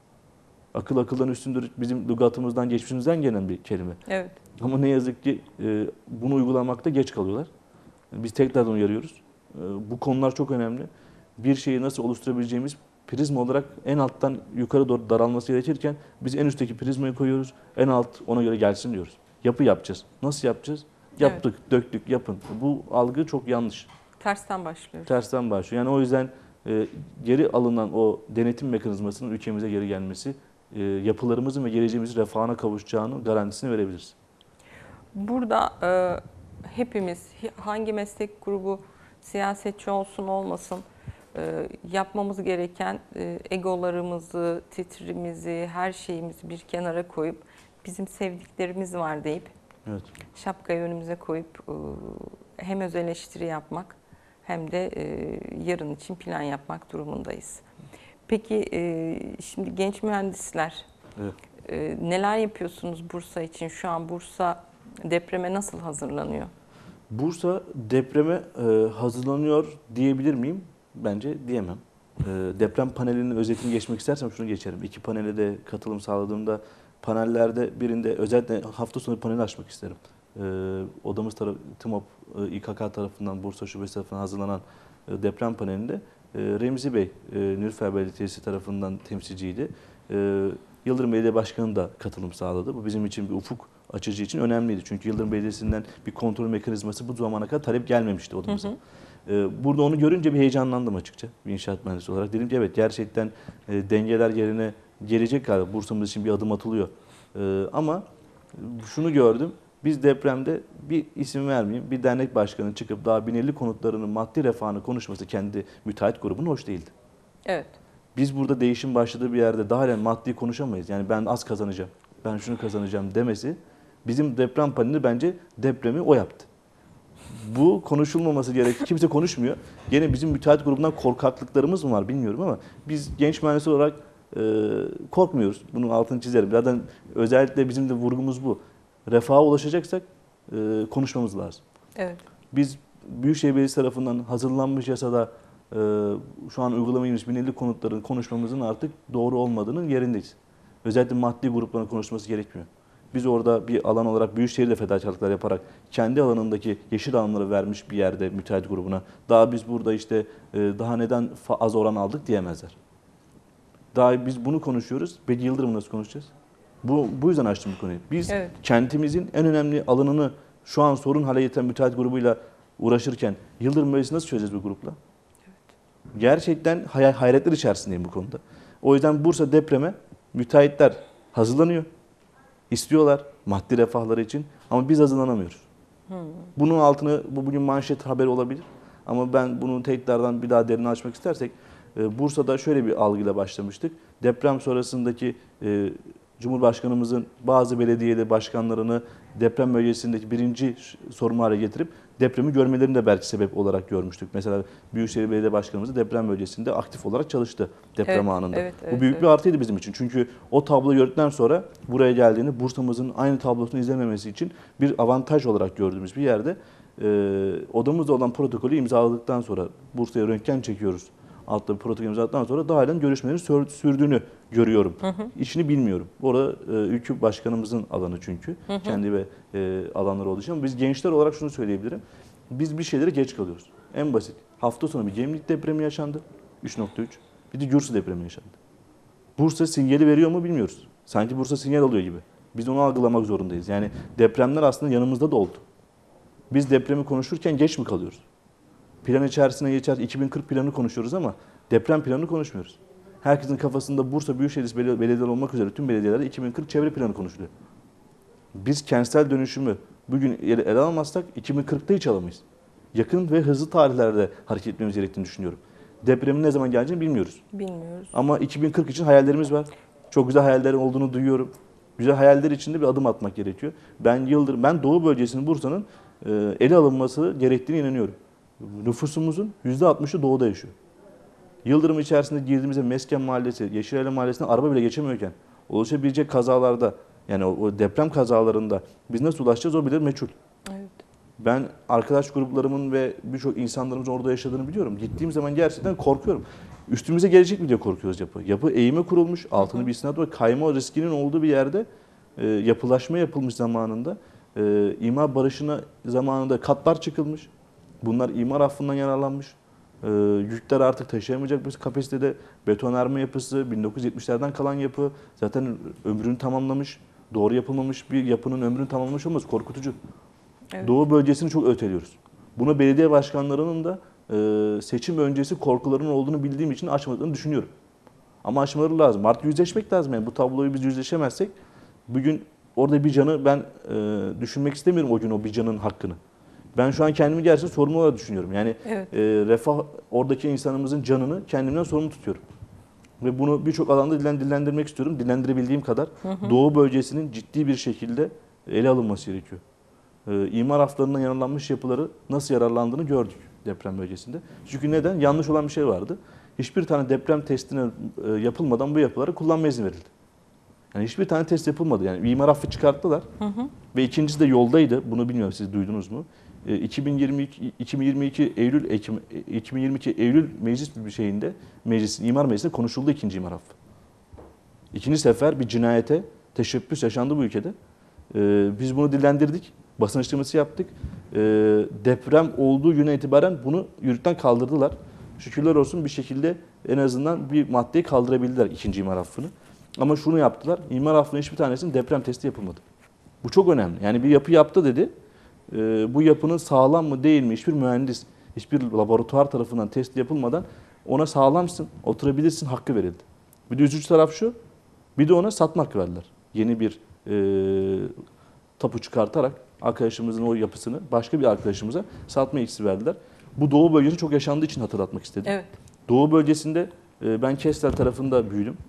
Akıl akıldan üstündür bizim lügatımızdan, geçmişimizden gelen bir kelime. Evet. Ama ne yazık ki e, bunu uygulamakta geç kalıyorlar. Biz tekrardan uyarıyoruz. E, bu konular çok önemli. Bir şeyi nasıl oluşturabileceğimiz prizma olarak en alttan yukarı doğru daralması gerekirken biz en üstteki prizmayı koyuyoruz. En alt ona göre gelsin diyoruz. Yapı yapacağız. Nasıl yapacağız? Yaptık, döktük, yapın. Bu algı çok yanlış. Tersten başlıyoruz. Tersten başlıyor. Yani o yüzden e, geri alınan o denetim mekanizmasının ülkemize geri gelmesi e, yapılarımızın ve geleceğimizin refahına kavuşacağını garantisini verebiliriz. Burada e, hepimiz hangi meslek grubu siyasetçi olsun olmasın e, yapmamız gereken e, egolarımızı, titrimizi, her şeyimizi bir kenara koyup bizim sevdiklerimiz var deyip Evet. şapkayı önümüze koyup e, hem öz eleştiri yapmak hem de e, yarın için plan yapmak durumundayız. Peki e, şimdi genç mühendisler Evet. e, neler yapıyorsunuz Bursa için? Şu an Bursa depreme nasıl hazırlanıyor? Bursa depreme e, hazırlanıyor diyebilir miyim? Bence diyemem. E, deprem panelinin özetini geçmek istersem şunu geçerim. İki panele de katılım sağladığımda panellerde birinde özellikle hafta sonu paneli açmak isterim. E, odamız tarafı, TİMOP, e, İ K K tarafından, Bursa Şubesi tarafından hazırlanan e, deprem panelinde e, Remzi Bey, e, Nilüfer Belediyesi tarafından temsilciydi. E, Yıldırım Belediye Başkanı da katılım sağladı. Bu bizim için bir ufuk açıcı için önemliydi. Çünkü Yıldırım Belediyesi'nden bir kontrol mekanizması bu zamana kadar talep gelmemişti odamıza. Hı hı. Ee, burada onu görünce bir heyecanlandım açıkça bir inşaat mühendisi olarak. Dedim ki evet gerçekten e, dengeler yerine gelecek galiba. Bursa'mız için bir adım atılıyor. Ee, ama şunu gördüm. Biz depremde bir isim vermeyeyim. Bir dernek başkanı çıkıp daha bineli konutlarının maddi refahını konuşması kendi müteahhit grubunun hoş değildi. Evet. Biz burada değişim başladığı bir yerde daha halen maddi konuşamayız. Yani ben az kazanacağım, ben şunu kazanacağım demesi bizim deprem paneli bence depremi o yaptı. Bu konuşulmaması gerek. Kimse konuşmuyor. Gene bizim müteahhit grubundan korkaklıklarımız mı var bilmiyorum ama biz genç mühendisler olarak e, korkmuyoruz. Bunun altını çizerim. Zaten özellikle bizim de vurgumuz bu. Refaha ulaşacaksak e, konuşmamız lazım. Evet. Biz Büyükşehir Belediyesi tarafından hazırlanmış yasada e, şu an uygulamaya girmiş bineli konutların konuşmamızın artık doğru olmadığının yerindeyiz. Özellikle maddi grupların konuşması gerekmiyor. Biz orada bir alan olarak Büyükşehir'de fedakarlıklar yaparak kendi alanındaki yeşil alanları vermiş bir yerde müteahhit grubuna daha biz burada işte e, daha neden az oran aldık diyemezler. Daha biz bunu konuşuyoruz. Peki Yıldırım'ı nasıl konuşacağız? Bu, bu yüzden açtım bu konuyu. Biz evet. kentimizin en önemli alanını şu an sorun hale getiren müteahhit grubuyla uğraşırken Yıldırım Belediyesi nasıl çözeceğiz bu grupla? Evet. Gerçekten hay hayretler içerisindeyim bu konuda. O yüzden Bursa depreme müteahhitler hazırlanıyor. İstiyorlar maddi refahları için ama biz hazırlanamıyoruz. Hmm. Bunun altını bu bugün manşet haberi olabilir ama ben bunu tekrardan bir daha derine açmak istersek Bursa'da şöyle bir algıyla başlamıştık. Deprem sonrasındaki e, Cumhurbaşkanımızın bazı belediye başkanlarını deprem bölgesindeki birinci sorumlu hale getirip depremi görmelerini de belki sebep olarak görmüştük. Mesela Büyükşehir Belediye Başkanımız deprem bölgesinde aktif olarak çalıştı deprem evet, anında. Evet, evet, Bu büyük evet. bir artıydı bizim için. Çünkü o tabloyu gördükten sonra buraya geldiğini Bursa'mızın aynı tablosunu izlememesi için bir avantaj olarak gördüğümüz bir yerde e, odamızda olan protokolü imzaladıktan sonra Bursa'ya röntgen çekiyoruz. Altta bir protokol imzaladıktan sonra daha halen görüşmelerin sürdüğünü görüyorum. Hı hı. İşini bilmiyorum. Orada e, ülke başkanımızın alanı çünkü. Hı hı. Kendi ve e, alanları olduğu için. Ama biz gençler olarak şunu söyleyebilirim. Biz bir şeylere geç kalıyoruz. En basit. Hafta sonu bir Gemlik depremi yaşandı. üç nokta üç. Bir de Gürsü depremi yaşandı. Bursa sinyali veriyor mu bilmiyoruz. Sanki Bursa sinyal alıyor gibi. Biz onu algılamak zorundayız. Yani depremler aslında yanımızda da oldu. Biz depremi konuşurken geç mi kalıyoruz? Plan içerisine geçer, iki bin kırk planı konuşuyoruz ama deprem planını konuşmuyoruz. Herkesin kafasında Bursa Büyükşehir Belediyeleri olmak üzere tüm belediyelerde iki bin kırk çevre planı konuşuluyor. Biz kentsel dönüşümü bugün ele, ele almazsak iki bin kırkta hiç alamayız. Yakın ve hızlı tarihlerde hareket etmemiz gerektiğini düşünüyorum. Depremin ne zaman geleceğini bilmiyoruz. Bilmiyoruz. Ama iki bin kırk için hayallerimiz var. Çok güzel hayallerin olduğunu duyuyorum. Güzel hayaller içinde bir adım atmak gerekiyor. Ben yıldır, ben Doğu bölgesinin, Bursa'nın e, ele alınması gerektiğine inanıyorum. Nüfusumuzun yüzde altmışı doğuda yaşıyor. Yıldırım içerisinde girdiğimizde Mesken Mahallesi, Yeşileli Mahallesi'ne araba bile geçemiyorken oluşabilecek kazalarda, yani o, o deprem kazalarında biz nasıl ulaşacağız o bile meçhul. Evet. Ben arkadaş gruplarımın ve birçok insanlarımızın orada yaşadığını biliyorum. Gittiğim zaman gerçekten korkuyorum. Üstümüze gelecek mi diye korkuyoruz yapı. Yapı eğime kurulmuş, altını bir istinat var. Kayma riskinin olduğu bir yerde e, yapılaşma yapılmış zamanında. E, imar barışına zamanında katlar çıkılmış. Bunlar imar affından yararlanmış. E, yükler artık taşıyamayacak bir kapasitede. Betonarme yapısı, bin dokuz yüz yetmişlerden kalan yapı. Zaten ömrünü tamamlamış. Doğru yapılmamış bir yapının ömrünü tamamlamış olması korkutucu. Evet. Doğu bölgesini çok öteliyoruz. Buna belediye başkanlarının da e, seçim öncesi korkularının olduğunu bildiğim için aşmadığını düşünüyorum. Ama aşmaları lazım. Artık yüzleşmek lazım. Yani bu tabloyu biz yüzleşemezsek bugün orada bir canı ben e, düşünmek istemiyorum o gün o bir canın hakkını. Ben şu an kendimi gerçekten sorumlu olarak düşünüyorum. Yani Evet. e, refah oradaki insanımızın canını kendimden sorumlu tutuyorum. Ve bunu birçok alanda dillendirmek istiyorum. Dillendirebildiğim kadar hı hı. Doğu bölgesinin ciddi bir şekilde ele alınması gerekiyor. Ee, imar haflarından yararlanmış yapıları nasıl yararlandığını gördük deprem bölgesinde. Çünkü neden? Yanlış olan bir şey vardı. Hiçbir tane deprem testine e, yapılmadan bu yapılara kullanma izni verildi. Yani hiçbir tane test yapılmadı. Yani imar affı çıkarttılar. Hı hı. Ve ikincisi de yoldaydı. Bunu bilmiyorum siz duydunuz mu? E, iki bin yirmi iki, iki bin yirmi iki Eylül Ekim iki bin yirmi iki Eylül meclis bir şeyinde meclisin imar meclisinde konuşuldu ikinci imar affı. İkinci sefer bir cinayete teşebbüs yaşandı bu ülkede. E, biz bunu dillendirdik. Basın açıklaması yaptık. E, deprem olduğu güne itibaren bunu yürürlükten kaldırdılar. Şükürler olsun bir şekilde en azından bir maddeyi kaldırabildiler ikinci imar affını. Ama şunu yaptılar. İmar affının hiçbir tanesinin deprem testi yapılmadı. Bu çok önemli. Yani bir yapı yaptı dedi. E, bu yapının sağlam mı değil mi hiçbir mühendis, hiçbir laboratuvar tarafından test yapılmadan ona sağlamsın, oturabilirsin hakkı verildi. Bir de üzücü taraf şu. Bir de ona satma hakkı verdiler. Yeni bir e, tapu çıkartarak arkadaşımızın o yapısını başka bir arkadaşımıza satma yetkisi verdiler. Bu Doğu bölgesi çok yaşandığı için hatırlatmak istedim. Evet. Doğu bölgesinde e, ben Kestel tarafında büyüdüm.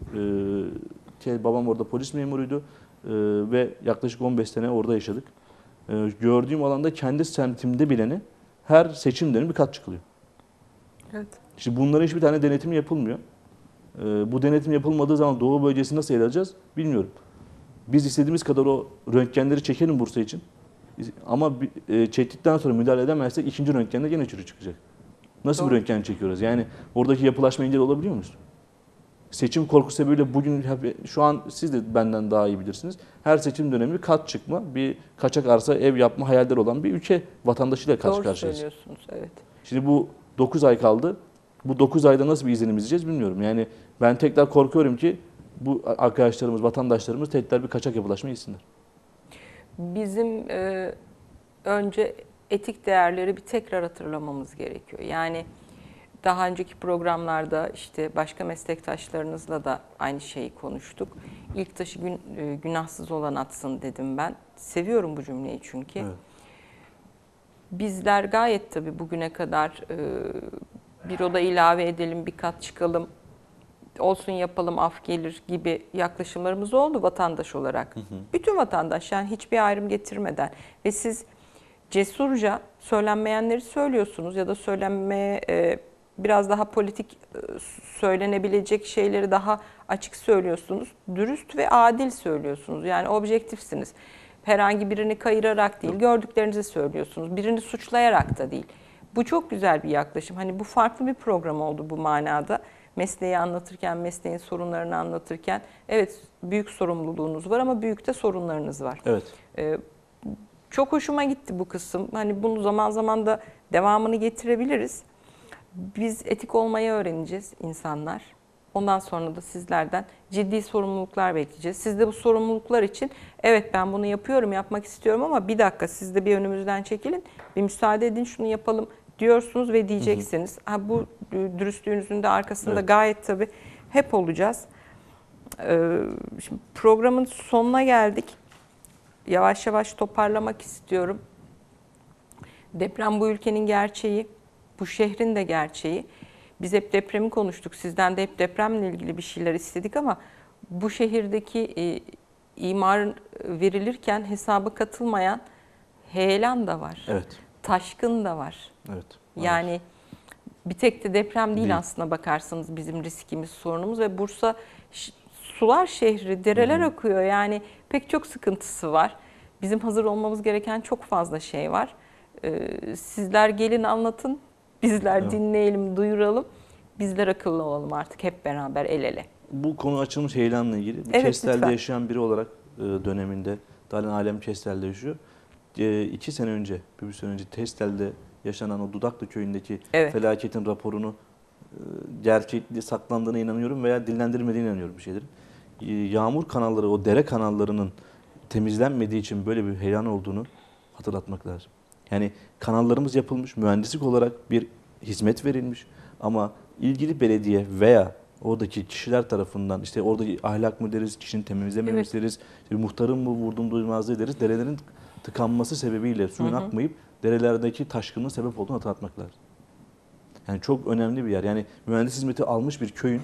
E, babam orada polis memuruydu e, ve yaklaşık on beş sene orada yaşadık. E, gördüğüm alanda kendi semtimde bileni her seçim dönemi bir kat çıkılıyor. Evet. İşte bunların hiçbir tane denetim yapılmıyor. E, bu denetim yapılmadığı zaman Doğu bölgesini nasıl ele alacağız bilmiyorum. Biz istediğimiz kadar o röntgenleri çekelim Bursa için. Ama çektikten sonra müdahale edemezsek ikinci röntgende gene çürü çıkacak. Nasıl Doğru. bir röntgen çekiyoruz? Yani oradaki yapılaşma engel olabiliyor muyuz? Seçim korkusu sebebiyle bugün şu an siz de benden daha iyi bilirsiniz. Her seçim dönemi bir kat çıkma, bir kaçak arsa ev yapma hayalleri olan bir ülke vatandaşıyla karşı Doğru karşıyayız. söylüyorsunuz, evet. Şimdi bu dokuz ay kaldı. Bu dokuz ayda nasıl bir izlenim izleyeceğiz bilmiyorum. Yani ben tekrar korkuyorum ki bu arkadaşlarımız, vatandaşlarımız tekrar bir kaçak yapılaşma gitsinler. Bizim e, önce etik değerleri bir tekrar hatırlamamız gerekiyor. Yani daha önceki programlarda işte başka meslektaşlarınızla da aynı şeyi konuştuk. İlk taşı gün, e, günahsız olan atsın dedim ben. Seviyorum bu cümleyi çünkü. Evet. Bizler gayet tabii bugüne kadar e, bir oda ilave edelim, bir kat çıkalım, olsun yapalım af gelir gibi yaklaşımlarımız oldu vatandaş olarak. Hı hı. Bütün vatandaş yani hiçbir ayrım getirmeden ve siz cesurca söylenmeyenleri söylüyorsunuz ya da söylenmeye e, biraz daha politik e, söylenebilecek şeyleri daha açık söylüyorsunuz. Dürüst ve adil söylüyorsunuz. Yani objektifsiniz. Herhangi birini kayırarak değil, gördüklerinizi söylüyorsunuz. Birini suçlayarak da değil. Bu çok güzel bir yaklaşım. Hani bu farklı bir program oldu bu manada. Mesleği anlatırken, mesleğin sorunlarını anlatırken evet büyük sorumluluğunuz var ama büyük de sorunlarınız var. Evet. Ee, çok hoşuma gitti bu kısım. Hani bunu zaman zaman da devamını getirebiliriz. Biz etik olmayı öğreneceğiz insanlar. Ondan sonra da sizlerden ciddi sorumluluklar bekleyeceğiz. Siz de bu sorumluluklar için evet ben bunu yapıyorum, yapmak istiyorum ama bir dakika siz de bir önümüzden çekilin, bir müsaade edin şunu yapalım diyorsunuz ve diyeceksiniz. Hı hı. Ha, bu dürüstlüğünüzün de arkasında evet. Gayet tabii hep olacağız. Ee, şimdi programın sonuna geldik. yavaş yavaş toparlamak istiyorum. Deprem bu ülkenin gerçeği, bu şehrin de gerçeği. Biz hep depremi konuştuk, sizden de hep depremle ilgili bir şeyler istedik ama bu şehirdeki e, imar verilirken hesaba katılmayan heyelan da var, Evet. taşkın da var. Evet. Yani bir tek de deprem değil, Değil. aslına bakarsanız bizim riskimiz, sorunumuz ve Bursa sular şehri, dereler Hı hı. akıyor. Yani pek çok sıkıntısı var. Bizim hazır olmamız gereken çok fazla şey var. Ee, sizler gelin anlatın, bizler Evet. dinleyelim, duyuralım. Bizler akıllı olalım artık hep beraber el ele. Bu konu açılmış heyelanla ilgili. Bir Evet, Kestel'de lütfen. yaşayan biri olarak e, döneminde, Dalin Alem Kestel'de yaşıyor. E, iki sene önce, bir sene önce Kestel'de yaşanan o Dudaklı köyündeki Evet. felaketin raporunu e, gerçekliği saklandığına inanıyorum veya dillendirilmediğine inanıyorum bir şeylerin. E, yağmur kanalları, o dere kanallarının temizlenmediği için böyle bir heyelan olduğunu hatırlatmak lazım. Yani kanallarımız yapılmış, mühendislik olarak bir hizmet verilmiş ama ilgili belediye veya oradaki kişiler tarafından, işte oradaki ahlak mı deriz, kişinin temizlememesi Evet. deriz, işte muhtarın mı vurdum duymazlığı deriz, derelerin tıkanması sebebiyle suyun Hı hı. akmayıp derelerdeki taşkının sebep olduğunu hatırlatmak lazım. Yani çok önemli bir yer. Yani mühendis hizmeti almış bir köyün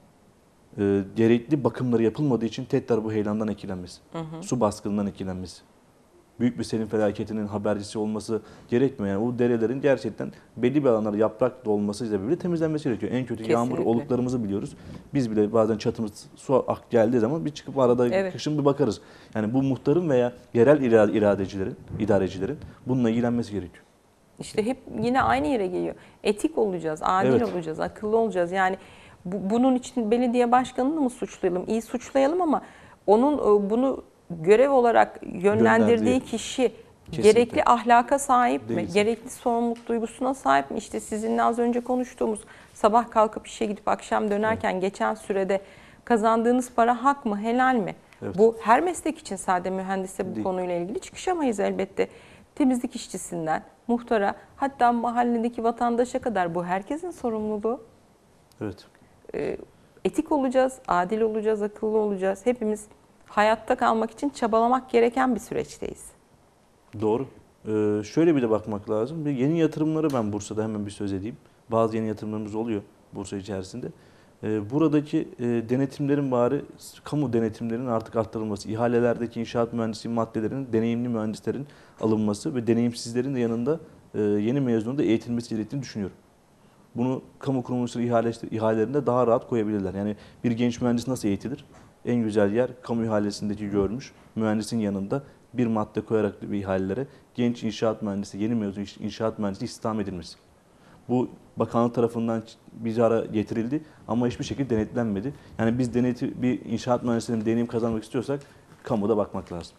e, gerekli bakımları yapılmadığı için tekrar bu heyelandan etkilenmesi, Hı hı. su baskınından etkilenmesi, büyük bir sel felaketinin habercisi olması gerekmiyor. Yani o derelerin gerçekten belli bir alanlarda yaprak dolması sebebiyle temizlenmesi gerekiyor. En kötü yağmur Kesinlikle. oluklarımızı biliyoruz. Biz bile bazen çatımız su ak geldiği zaman bir çıkıp arada Evet. kışın bir bakarız. Yani bu muhtarın veya yerel ira- iradecilerin, idarecilerin bununla ilgilenmesi gerekiyor. İşte hep yine aynı yere geliyor. Etik olacağız, adil Evet. olacağız, akıllı olacağız. Yani bu, bunun için belediye başkanını mı suçlayalım? İyi suçlayalım ama onun e, bunu görev olarak yönlendirdiği Gönderdiği. kişi Kesinlikle. gerekli ahlaka sahip mi? Değilsin. Gerekli sorumluluk duygusuna sahip mi? İşte sizinle az önce konuştuğumuz sabah kalkıp işe gidip akşam dönerken geçen sürede kazandığınız para hak mı, helal mi? Evet. Bu her meslek için, sadece mühendise bu Değil. konuyla ilgili çıkışamayız elbette. Temizlik işçisinden muhtara, hatta mahalledeki vatandaşa kadar bu herkesin sorumluluğu. Evet. Ee, etik olacağız, adil olacağız, akıllı olacağız. Hepimiz hayatta kalmak için çabalamak gereken bir süreçteyiz. Doğru. Ee, şöyle bir de bakmak lazım. Bir yeni yatırımları ben Bursa'da hemen bir söz edeyim. Bazı yeni yatırımlarımız oluyor Bursa içerisinde. Ee, buradaki e, denetimlerin bari, kamu denetimlerinin artık arttırılması, ihalelerdeki inşaat mühendisliği maddelerinin deneyimli mühendislerin alınması ve deneyimsizlerin de yanında e, yeni mezunun da eğitilmesi gerektiğini düşünüyorum. Bunu kamu kuruluşları ihale, ihalelerinde daha rahat koyabilirler. Yani bir genç mühendis nasıl eğitilir? En güzel yer kamu ihalesindeki görmüş mühendisin yanında bir madde koyarak bir ihalelere genç inşaat mühendisi, yeni mezun inşaat mühendisi istihdam edilmesi. Bu bakanlık tarafından bir ara getirildi ama hiçbir şekilde denetlenmedi. Yani biz deneti, bir inşaat mühendisliğinin deneyim kazanmak istiyorsak kamuda bakmak lazım.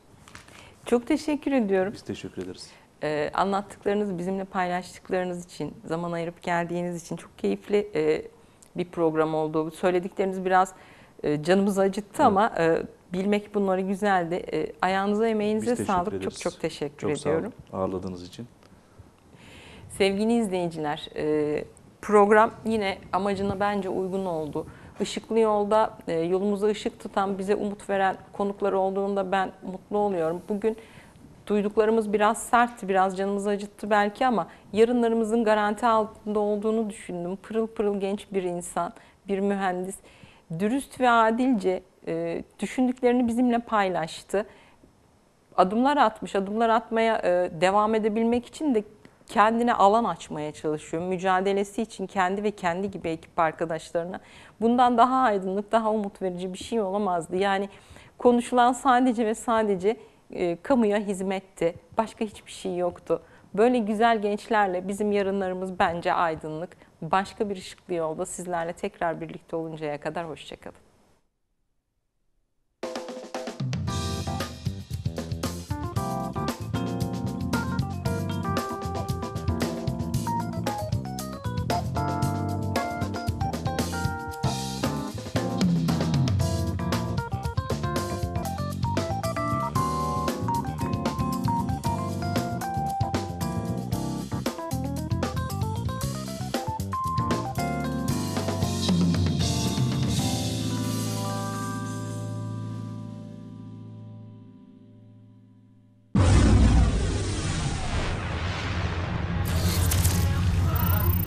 Çok teşekkür ediyorum. Biz teşekkür ederiz. Ee, anlattıklarınız, bizimle paylaştıklarınız için, zaman ayırıp geldiğiniz için çok keyifli e, bir program oldu. Söyledikleriniz biraz e, canımızı acıttı, Evet. ama e, bilmek bunları güzeldi. E, ayağınıza, emeğinize Biz teşekkür sağlık. ederiz. Çok çok teşekkür Çok sağ ediyorum. olun ağırladığınız için. Sevgili izleyiciler, e, program yine amacına bence uygun oldu. Işıklı yolda e, yolumuza ışık tutan, bize umut veren konuklar olduğunda ben mutlu oluyorum. Bugün duyduklarımız biraz sertti, biraz canımızı acıttı belki, ama yarınlarımızın garanti altında olduğunu düşündüm. Pırıl pırıl genç bir insan, bir mühendis, dürüst ve adilce e, düşündüklerini bizimle paylaştı. Adımlar atmış, adımlar atmaya e, devam edebilmek için de kendine alan açmaya çalışıyor. Mücadelesi için kendi ve kendi gibi ekip arkadaşlarına. Bundan daha aydınlık, daha umut verici bir şey olamazdı. Yani konuşulan sadece ve sadece e, kamuya hizmetti. Başka hiçbir şey yoktu. Böyle güzel gençlerle bizim yarınlarımız bence aydınlık. Başka bir ışıklı yolda sizlerle tekrar birlikte oluncaya kadar hoşçakalın.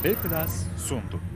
B Plus sundu.